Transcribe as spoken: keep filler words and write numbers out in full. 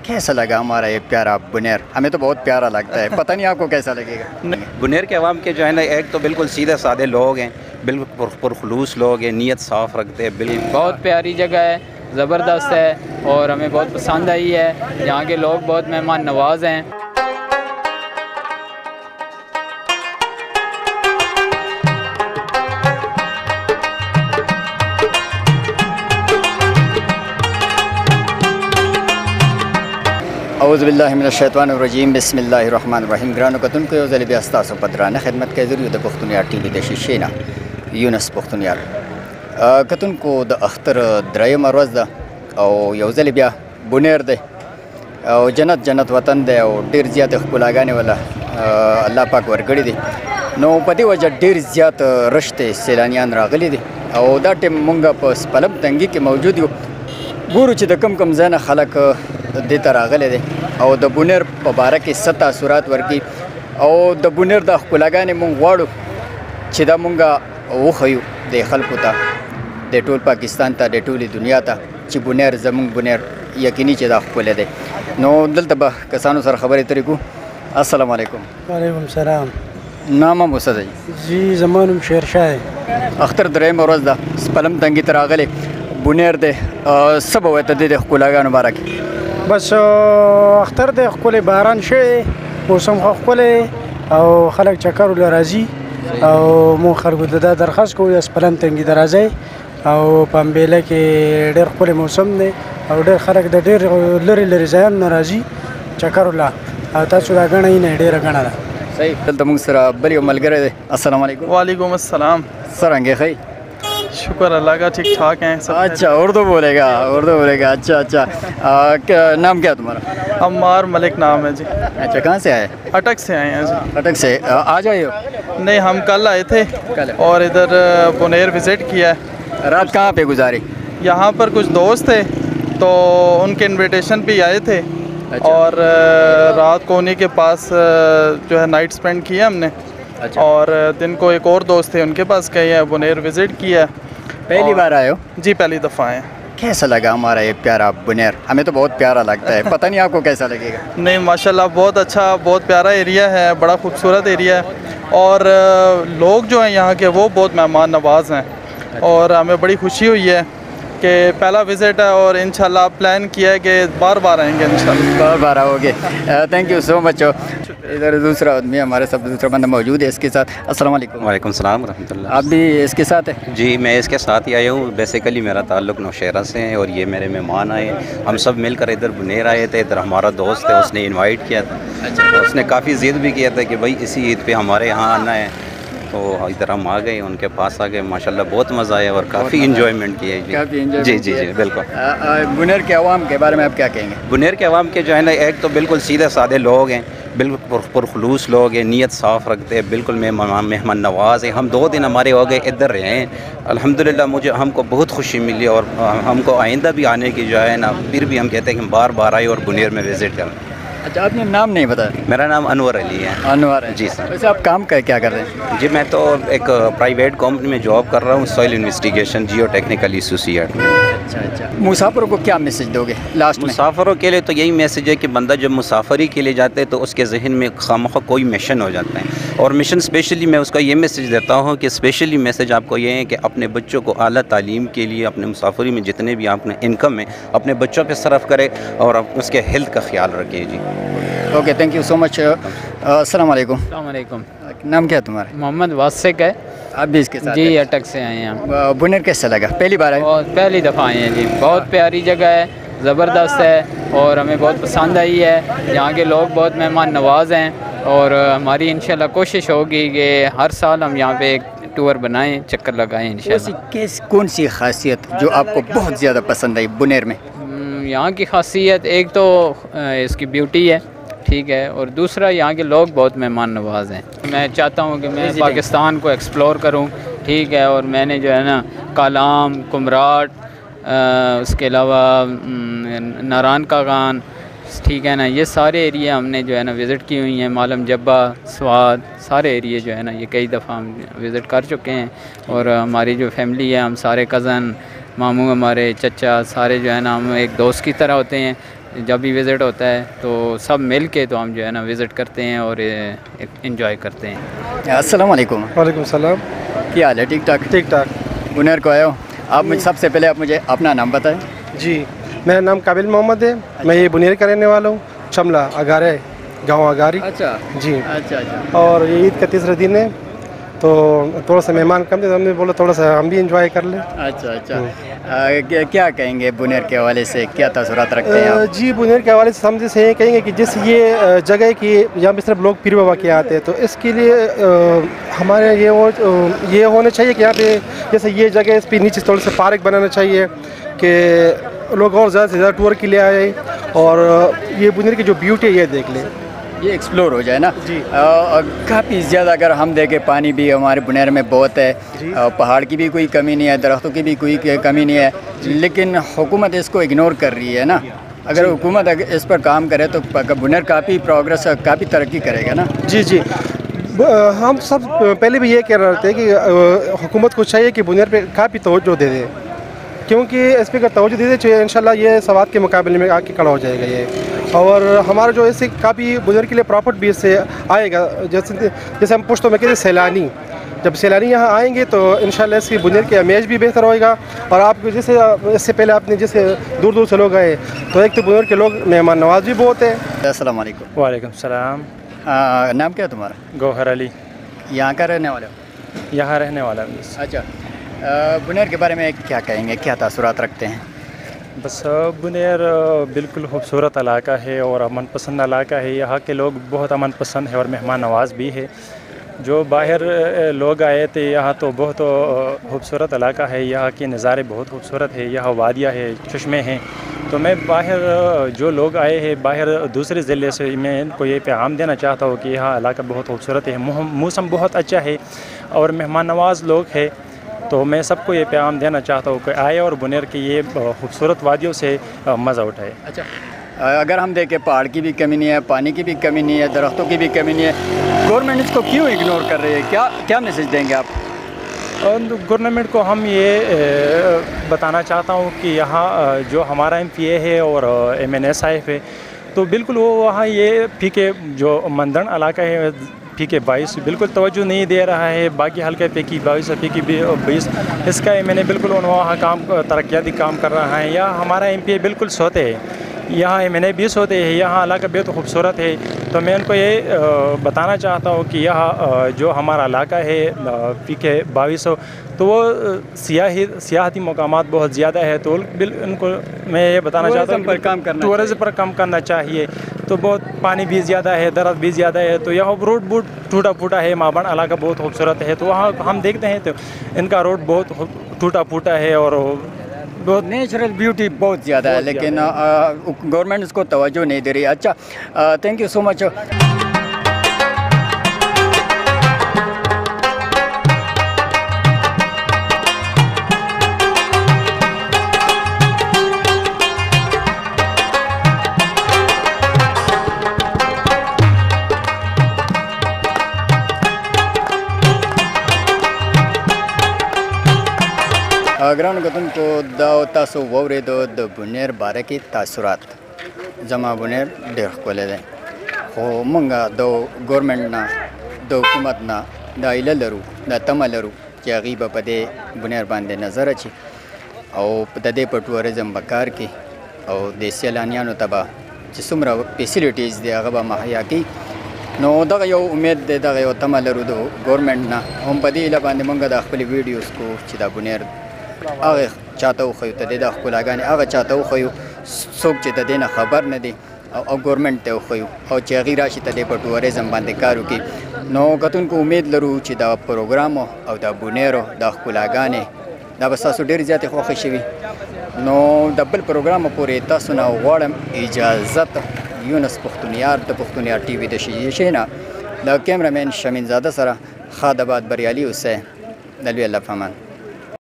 کیسا لگا ہمارا یہ پیارا بنیر؟ ہمیں تو بہت پیارا لگتا ہے، پتہ نہیں آپ کو کیسا لگے گا۔ بنیر کے عوام کے جو ہے نا ایک تو بالکل سیدھے سادے لوگ ہیں، بالکل پرخلوص لوگ ہیں، نیت صاف رکھتے ہیں، بالکل بہت پیاری جگہ ہے، زبردست ہے اور ہمیں بہت پسند آئی ہے۔ یہاں کے لوگ بہت مہمان نواز ہیں۔ اعوذ باللہ من الشیطان الرجیم، بسم اللہ الرحمن الرحیم۔ گرانو کتن کو یو ځل بیا ستاسو په درانه خدمت کې حاضر یو د پښتون یار ټي وي د شیشې نه یونس پښتون یار کتونکو د اختر درېیمه ورځ ده او یو ځل بیا بونیر دی او جنت جنت وطن دی او ډېر زیاتې ښکلاګانې وله الله پاک ورکړي دي، نو په دې وجه ډېر زیات رشتې سیلانیان راغلي دي او دا ټیم مونږ په سپلم تنګي کې موجود یو، ګورو چې د کم کم ځای نه خلک دې ته راغلی دی او د بونیر په باره کې څه تاثرات ورکړي او د بونیر د ښکلاګانې مونږ غواړو چې دا مونږ وښیو د خلکو ته، د ټول پاکستان ته، د ټولې دنیا ته چې بونیر زمونږ بونیر یقیني چې دا ښکلی دی. نو دلته به کسانو سره خبرې اترې کوو. السلام علیکم. وعلیکم السلام. نام هم اوسه دی؟ جی زما نوم شیرشاه دی. اختر درېیمه ورځ ده، سپلم تنګي ته راغلی بونیر دی، څه به وایې ته دې د ښکلاګانو باره کې؟ بس اختر دی، ښکلی باران شوی، موسم خو ښکلی او خلک چکر له راځي او مو خلکو ته دا درخواست کوو سپلم تنګي ته راځئ او په امبېله کې ډېر ښکلی موسم دی او ډېر خلک د ډېر لرې لرې ځایانو نه راځي چکر له، او تاسو دا ګڼئ نه ډېره ګڼه ده. صحیح. دلته موږ سره بل یو ملګری دی. السلام علیکم. وعلیکم السلام. څرنګه ښه؟ شکر اللہ کا، ٹھیک ٹھاک ہیں سب. اچھا اردو بولے گا، اردو بولے گا. اچھا اچھا، نام کیا تمہارا؟ عمار ملک نام ہے جی. اچھا، کہاں سے آئے؟ اٹک سے آئے ہیں جی. اٹک سے آج آئے ہو؟ نہیں، ہم کل آئے تھے اور ادھر بونیر وزٹ کیا ہے. رات کہاں پہ گزاری؟ یہاں پر کچھ دوست تھے تو ان کے انویٹیشن پہ آئے تھے اور رات کو انہیں کے پاس جو ہے نائٹ سپینڈ کیا ہم نے، اور دن کو ایک اور دوست تھے ان کے پاس گئے ہیں، بونیر وزٹ کیا ہے. پہلی بار آئے ہو؟ جی پہلی دفعہ آئے. کیسا لگا ہمارا یہ پیارا بونیر؟ ہمیں تو بہت پیارا لگتا ہے، پتہ نہیں آپ کو کیسا لگے گا. نہیں ماشاءاللہ بہت اچھا، بہت پیارا ایریا ہے، بڑا خوبصورت ایریا ہے اور لوگ جو ہیں یہاں کے وہ بہت مہمان نواز ہیں اور ہمیں بڑی خوشی ہوئی ہے کہ پہلا وزٹ ہے اور انشاءاللہ پلان کیا ہے کہ بار بار آئیں گے انشاءاللہ. بار بار آؤ گے. Thank you so much. ادھر دوسرا آدمی ہمارے ساتھ، دوسرا بندہ موجود ہے اس کے ساتھ. السلام علیکم. وعلیکم السلام ورحمۃ اللہ. آپ بھی اس کے ساتھ ہیں؟ جی میں اس کے ساتھ ہی آیا ہوں. بیسیکلی میرا تعلق نوشہرہ سے ہے اور یہ میرے مہمان آئے، ہم سب مل کر ادھر بنیر آئے تھے. ادھر ہمارا دوست ہے، اس نے انوائٹ کیا تھا، اس نے کافی ضد بھی کیا تھا کہ بھائی اسی عید پہ ہمارے یہاں آنا ہے، تو ادھر ہم آ گئے، ان کے پاس آ گئے. ماشاءاللہ بہت مزہ آیا اور کافی انجوائمنٹ کیا کافی ہے. جی جی جی بالکل. بونیر کے عوام کے بارے میں آپ کیا کہیں گے؟ بنیر کے عوام کے جو ہے نا ایک تو بالکل سیدھے سادے لوگ ہیں، بالکل پرخلوص لوگ ہیں، نیت صاف رکھتے ہیں، بالکل مہمان نواز ہیں. ہم دو دن ہمارے ہو گئے ادھر رہے ہیں، الحمدللہ مجھے ہم کو بہت خوشی ملی اور ہم کو آئندہ بھی آنے کی جو ہے نا پھر بھی ہم کہتے ہیں کہ ہم بار بار آئے اور بنیر میں وزٹ کریں. اچھا، آپ نے نام نہیں بتایا؟ میرا نام انور علی ہے. انور ہے جی سر. ویسے آپ کام کیا کر رہے ہیں؟ جی میں تو ایک پرائیویٹ کمپنی میں جاب کر رہا ہوں، soil investigation geotechnical associate میں. اچھا اچھا. مسافروں کو کیا میسج دو گے لاسٹ میں؟ مسافروں کے لیے تو یہی میسج ہے کہ بندہ جب مسافری کے لیے جاتے ہے تو اس کے ذہن میں خامخواہ کوئی مشن ہو جاتا ہے، اور مشن اسپیشلی میں اس کا یہ میسج دیتا ہوں کہ اسپیشلی میسج آپ کو یہ ہے کہ اپنے بچوں کو اعلیٰ تعلیم کے لیے اپنے مسافری میں جتنے بھی آپ نے انکم ہے اپنے بچوں پہ صرف کرے اور اس کے ہیلتھ کا خیال رکھے. جی okay, thank you so much. السلام علیکم. السلام علیکم. نام کیا ہے تمہارا؟ محمد واسق ہے. آپ بھی اس کے ساتھ؟ جی اٹک سے آئے ہیں ہم. بونیر کیسا لگا؟ پہلی بار آئے؟ بہت پہلی دفعہ آئے ہیں جی. بہت پیاری جگہ ہے، زبردست ہے اور ہمیں بہت پسند آئی ہے. یہاں کے لوگ بہت مہمان نواز ہیں اور ہماری انشاءاللہ کوشش ہوگی کہ ہر سال ہم یہاں پہ ایک ٹور بنائیں، چکر لگائیں انشاءاللہ. کیس کون سی خاصیت جو آپ کو بہت زیادہ پسند آئی بونیر میں؟ یہاں کی خاصیت ایک تو اس کی بیوٹی ہے، ٹھیک ہے، اور دوسرا یہاں کے لوگ بہت مہمان نواز ہیں. میں چاہتا ہوں کہ میں پاکستان کو ایکسپلور کروں، ٹھیک ہے، اور میں نے جو ہے نا کالام، کمراٹ، اس کے علاوہ ناران کاغان، ٹھیک ہے نا، یہ سارے ایریا ہم نے جو ہے نا وزٹ کی ہوئی ہیں. معلم جبہ، سواد، سارے ایریا جو ہے نا یہ کئی دفعہ ہم وزٹ کر چکے ہیں. اور ہماری جو فیملی ہے، ہم سارے کزن، ماموں، ہمارے چچا، سارے جو ہے نا ہم ایک دوست کی طرح ہوتے ہیں. جب بھی وزٹ ہوتا ہے تو سب مل کے تو ہم جو ہے نا وزٹ کرتے ہیں اور انجوائے کرتے ہیں۔ السلام علیکم۔ وعلیکم السلام۔ کیا حال ہے؟ ٹھیک ٹھاک؟ ٹھیک ٹھاک۔ بنیر کو آئے ہو آپ؟ مجھے سب سے پہلے آپ مجھے اپنا نام بتائیں۔ جی میرا نام قابل محمد ہے، میں یہ بنیر کا رہنے والا ہوں، چملا اگارے گاؤں اگاری۔ اچھا جی اچھا اچھا۔ اور یہ عید کا تیسرا دن ہے تو تھوڑا سا مہمان کم تھے تو ہم نے بولا تھوڑا سا ہم بھی انجوائے کر لیں۔ اچھا اچھا، کیا کہیں گے بنیر کے حوالے سے، کیا تاثرات رکھتے ہیں آپ؟ جی بنیر کے حوالے سے ہم جیسے یہ کہیں گے کہ جس یہ جگہ کی یہاں پہ صرف لوگ پیر بابا کے آتے ہیں، تو اس کے لیے ہمارے یہ وہ یہ ہونا چاہیے کہ یہاں پہ جیسے یہ جگہ اس پہ نیچے تھوڑا سا پارک بنانا چاہیے کہ لوگ اور زیادہ سے زیادہ ٹور کے لیے آئے اور یہ بنیر کی جو بیوٹی ہے یہ دیکھ لیں، یہ ایکسپلور ہو جائے نا۔ جی کافی زیادہ اگر ہم دیکھیں پانی بھی ہمارے بنیر میں بہت ہے، پہاڑ کی بھی کوئی کمی نہیں ہے، درختوں کی بھی کوئی کمی نہیں ہے، لیکن حکومت اس کو اگنور کر رہی ہے نا۔ اگر حکومت اس پر کام کرے تو بنیر کافی پروگرس کافی ترقی کرے گا نا۔ جی جی ہم سب پہلے بھی یہ کہہ رہے تھے کہ حکومت کو چاہیے کہ بنیر پہ کافی توجہ دے دے، کیونکہ اس پہ اگر توجہ دے دے تو انشاءاللہ یہ سوات کے مقابلے میں آ کے کھڑا ہو جائے گا یہ، اور ہمارا جو اس سے کافی بنیر کے لیے پراپرٹ بھی اس سے آئے گا، جیسے جیسے ہم پشتوں میں کہتے ہیں سیلانی، جب سیلانی یہاں آئیں گے تو انشاءاللہ اس کی بنیر کی امیج بھی بہتر ہوئے گا، اور آپ کو جیسے اس سے پہلے آپ نے جیسے دور دور سے لوگ آئے تو ایک تو بنیر کے لوگ مہمان نواز بھی بہت ہے۔ السلام علیکم۔ وعلیکم السلام۔ نام کیا ہے تمہارا؟ گوہر علی۔ یہاں کا رہنے والے ہو؟ یہاں رہنے والا ہوں۔ اچھا، بنیر کے بارے میں کیا کہیں گے، کیا تاثرات رکھتے ہیں؟ بس بنیر بالکل خوبصورت علاقہ ہے اور امن پسند علاقہ ہے، یہاں کے لوگ بہت امن پسند ہے اور مہمان نواز بھی ہے۔ جو باہر لوگ آئے تھے یہاں تو بہت خوبصورت علاقہ ہے، یہاں کے نظارے بہت خوبصورت ہے، یہاں وادیاں ہے، چشمے ہیں، تو میں باہر جو لوگ آئے ہیں باہر دوسرے ضلع سے میں ان کو یہ پیغام دینا چاہتا ہوں کہ یہاں علاقہ بہت خوبصورت ہے، موسم بہت اچھا ہے اور مہمان نواز لوگ ہیں، تو میں سب کو یہ پیغام دینا چاہتا ہوں کہ آئے اور بنیر کی یہ خوبصورت وادیوں سے مزہ اٹھائے۔ اچھا، اگر ہم دیکھیں پہاڑ کی بھی کمی نہیں ہے، پانی کی بھی کمی نہیں ہے، درختوں کی بھی کمی نہیں ہے، گورنمنٹ اس کو کیوں اگنور کر رہی ہے؟ کیا کیا میسج دیں گے آپ؟ گورنمنٹ کو ہم یہ بتانا چاہتا ہوں کہ یہاں جو ہمارا ایم پی اے ہے اور ایم این ایس صاحب ہے تو بالکل وہ وہاں یہ پی کے جو مندرن علاقہ ہے پی کے بائیس بالکل توجہ نہیں دے رہا ہے، باقی حلقے پی کی بائیس اور پی کی بیس اس کا ایم این اے بالکل وہاں کام ترقیاتی کام کر رہا ہے، یا ہمارا ایم پی اے بالکل سوتے ہے، یہاں ایم این اے بیس ہوتے ہیں، یہاں علاقہ بہت خوبصورت ہے، تو میں ان کو یہ بتانا چاہتا ہوں کہ یہاں جو ہمارا علاقہ ہے پی کے بائیس تو وہ سیاحی سیاحتی مقامات بہت زیادہ ہے، تو ان کو میں یہ بتانا چاہتا ہوں کہ ٹورزم پر کام کرنا چاہیے، تو بہت پانی بھی زیادہ ہے، درخت بھی زیادہ ہے، تو یہاں روڈ بوٹ ٹوٹا پھوٹا ہے، مابن علاقہ بہت خوبصورت ہے، تو وہاں ہم دیکھتے ہیں تو ان کا روڈ بہت ٹوٹا پھوٹا ہے اور بہت نیچرل بیوٹی بہت زیادہ ہے، لیکن گورنمنٹ اس کو توجہ نہیں دے رہی۔ اچھا، تھینک یو سو مچ۔ ګرانو کتونکو دا تاسو واورېدو د بنیر باره کې تاثرات. زما بنیر ډېر ښکلی دی، خو موږ د ګورمنټ نه د حکومت نه دا هیله لرو، دا تمه لرو چې هغوی به په دې بنیر باندې نظر اچي او د دې په ټوریزم به کار کوي او د سیلانیانو ته به چې څومره فیسیلیټیز دی هغه به مهیا کوي. نو دغه یو امید دی، دغه یو تمه لرو د ګورمنټ نه. هم په دې هیله باندې موږ د خپلې ویډیوز کو چې دا بنیر هغه چاته وښیو، ته دې دا ښکلاګانې هغه چاته وښیو څوک چې د دې نه خبر نه دی او ګورمنټ ته وښیو او چې هغوی راشي ته دې په ټوریزم باندې کار وکړي. نو کتونکو امید لرو چې دا پروګرام او دا بنیرو دا ښکلاګانې دا به ستاسو ډېرې زیاتې خوښې شوي. نو د بل پروګرام پورې تاسو نه غواړم اجازت یونس پښتونیار د پښتونیار ټي وي د شیشې نه د کیمرامین شمین زاده سره خاد آباد بریالي اوسئ. د لوی الله په امان.